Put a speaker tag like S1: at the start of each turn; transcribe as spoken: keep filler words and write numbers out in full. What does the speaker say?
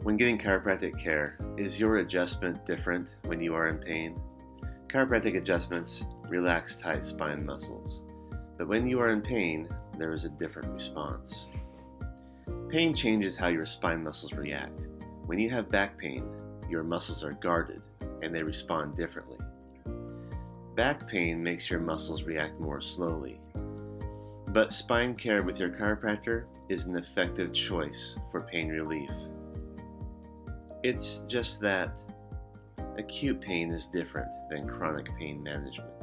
S1: When getting chiropractic care, is your adjustment different when you are in pain? Chiropractic adjustments relax tight spine muscles, but when you are in pain, there is a different response. Pain changes how your spine muscles react. When you have back pain, your muscles are guarded and they respond differently. Back pain makes your muscles react more slowly, but spine care with your chiropractor is an effective choice for pain relief. It's just that acute pain is different than chronic pain management.